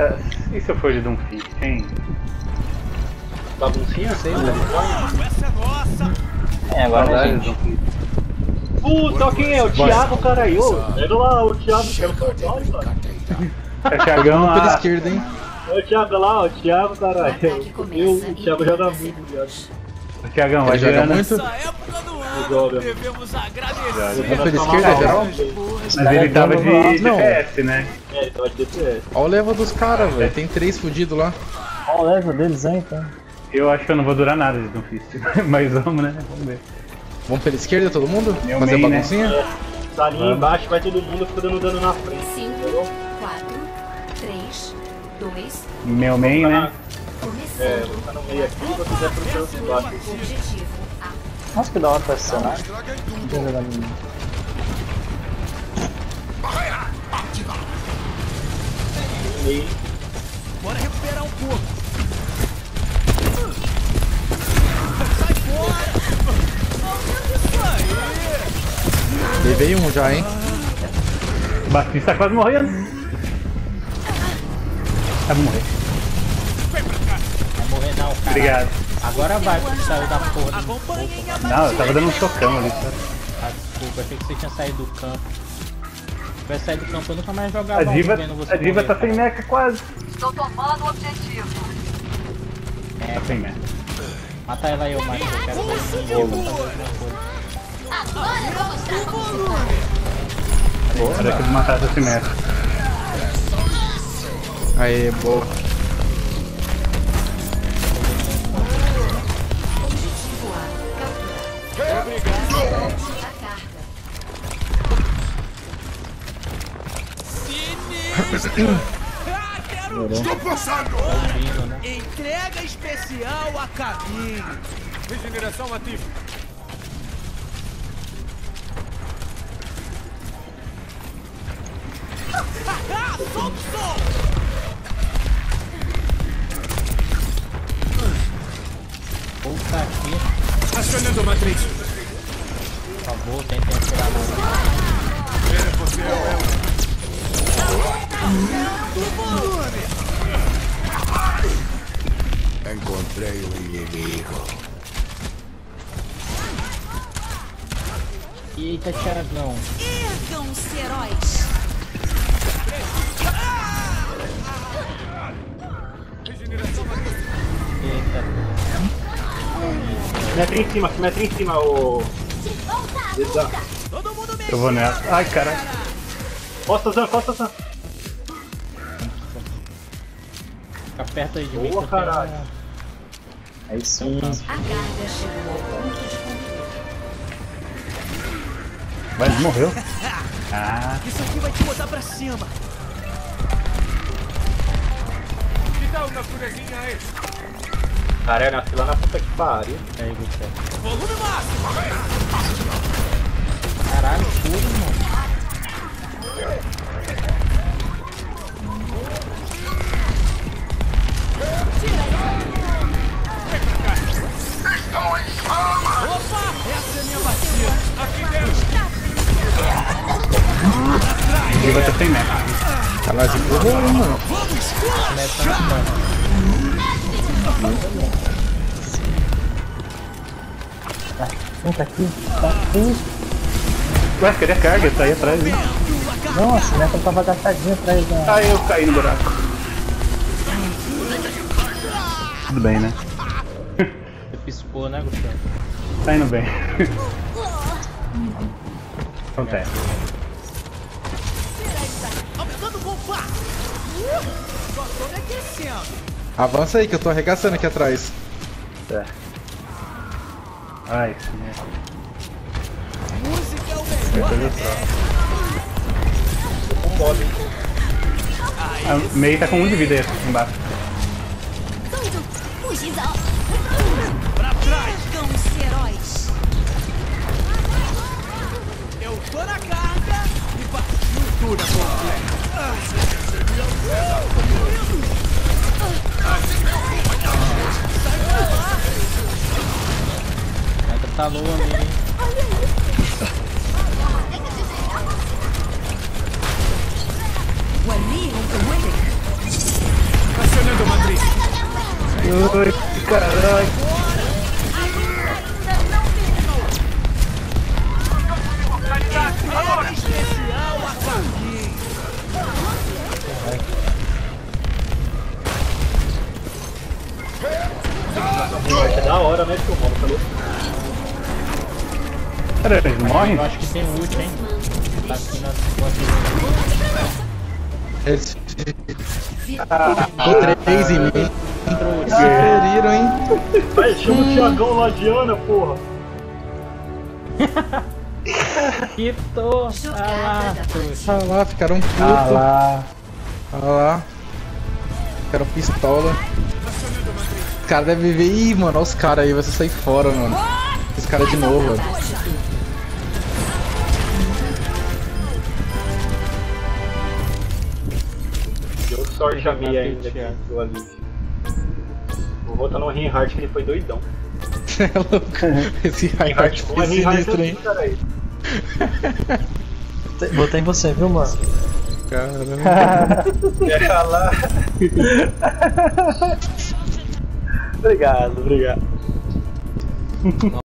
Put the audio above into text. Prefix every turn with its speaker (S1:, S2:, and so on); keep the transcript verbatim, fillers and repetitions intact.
S1: Uh, e se eu for de Doomfist, hein?
S2: Baguncinha?
S3: Sei, né?
S4: Essa é nossa!
S3: É, agora é gente.
S2: Puta, quem é? O Thiago, caralho. Pega lá o Thiago, que é o Fortnite, mano.
S1: É o Thiagão lá.
S3: Pela esquerda, hein?
S2: É o Thiago lá, o Thiago, caralho. Eu, o Thiago joga muito, viado.
S1: O Thiagão, vai
S3: Ele joga
S1: jogando.
S3: muito?
S4: Essa época do ano
S2: Joga.
S4: devemos agradecer.
S3: Vamos pela esquerda, geral?
S1: Mas ele tava de
S3: Não.
S1: D P S, né?
S2: É, ele tava de D P S.
S3: Olha o level dos caras, velho. Tem três fudidos lá.
S5: Olha o level deles aí, então.
S1: Eu acho que eu não vou durar nada de Doomfist. Mas vamos, né? Vamos ver.
S3: Vamos pela esquerda, todo mundo?
S1: Meu
S3: Fazer
S1: main,
S3: baguncinha?
S2: É, tá ali
S1: Vamos.
S2: embaixo, vai todo mundo fica dando dano na frente.
S6: cinco, quatro, três, dois,
S1: Meu main, né?
S2: É,
S6: começando.
S2: vou ficar no meio aqui e vou fizer pro canto de baixo.
S6: Objetivo A.
S5: Nossa, que da hora tá esse cenário. Não tem jogado ninguém.
S2: Meio.
S4: Bora recuperar um pouco. Sai fora! Aumenta isso aí!
S3: Levei um já, hein?
S1: O Batista quase morreu. Vai morrer.
S4: Vem pra cá!
S7: Vai morrer não, cara.
S1: Obrigado.
S7: Agora vai, porque saiu da porra do...
S4: Acompanhem a
S1: Não, eu tava dando um socão ali. Sabe?
S7: Ah, desculpa, achei que você tinha saído do campo. Se tivesse saído do campo, eu nunca mais jogava
S1: A diva,
S7: vendo você
S1: a diva
S7: morrer,
S1: tá sem
S7: cara.
S1: mecha quase.
S6: Estou tomando o objetivo.
S1: Tá sem mecha.
S7: Mata ela aí, ô Macho, eu quero ver esse jogo pra fazer alguma coisa.
S6: Agora eu vou mostrar como se faz.
S1: Boa, era que eu matasse esse mecha.
S3: Aê, boa.
S6: A carga.
S4: Ah, quero
S8: Estou passando!
S7: Vindo, né?
S4: entrega especial a caminho. Regeneração ativa. Ah, solta o som!
S7: Puta aqui.
S4: Acionando a matriz.
S7: Por favor, tentem atirar na
S4: É, você é o volume.
S8: Encontrei o inimigo.
S7: Eita, Thiagão.
S6: Ergam-se, heróis.
S4: Regeneração ativa.
S7: Eita.
S2: Mete em cima, mete em cima, o.
S4: Todo mundo mexe.
S1: Eu vou nela. Ai, caralho.
S2: Costa, Zan, costa, Zan.
S7: Fica perto aí de mim.
S2: Boa,
S7: que eu tenho
S2: caralho.
S7: uma-
S5: Aí sim.
S6: A carga chegou ao ponto de controle.
S1: Mas morreu. Ah,
S4: Isso aqui vai te botar pra cima. Que tal uma furezinha aí?
S2: Caralho, nasci lá na puta que pariu.
S7: Aí, Gustavo.
S4: Volume máximo.
S7: Caralho, tudo, mano.
S4: Opa, essa é a minha batida. Aqui dentro.
S1: a diva tá sem mecha.
S3: Caralho, empurrou um, mano.
S7: Começa a ficar.
S5: Quem tá aqui? Tá aqui.
S1: Ué, cadê a carga? Tá aí atrás, hein?
S5: Nossa, né? Eu tava agachadinho atrás da.
S1: Ah, eu caí no buraco. Tudo bem, né?
S7: Você piscou, né, Gustavo?
S1: Tá indo bem. Acontece.
S4: Aumentando o compás. Só tô me aquecendo.
S3: Avança aí que eu tô arregaçando aqui atrás.
S1: Tá. Ai, sim, é.
S4: Música é o melhor remédio.
S1: A Mei tá com um de vida aí embaixo.
S4: Pra trás.
S6: Ergam-se, heróis.
S4: Eu tô na carga e partiu tudo completa.
S7: Entra tá low ali, hein?
S6: One me, one winning.
S1: Ui, caralho.
S4: Especial Aquavim.
S2: É da hora, né, que o Romo falou.
S1: Pera, eles morrem?
S7: Eu acho que tem ult, hein? Tá aqui nas costas.
S3: Eles ficam três em mim. Se feriram, hein?
S2: Vai, chama o Thiagão lá de Ana, porra.
S7: Quitou! Ah lá!
S3: Ah lá, ficaram putos.
S5: Ah lá.
S3: Ah lá. Ficaram pistola. Os caras devem ver. Ih, mano, olha os caras aí, você sair fora, mano. Os caras de novo, mano.
S2: Deu sorte a minha ainda que deu ali. Vou voltar no Reinhardt que ele foi doidão.
S3: É louco. Esse Reinhardt foi sinistro, hein?
S5: Botei em você, viu, mano?
S3: Caramba.
S2: Deixa lá. Obrigado, obrigado.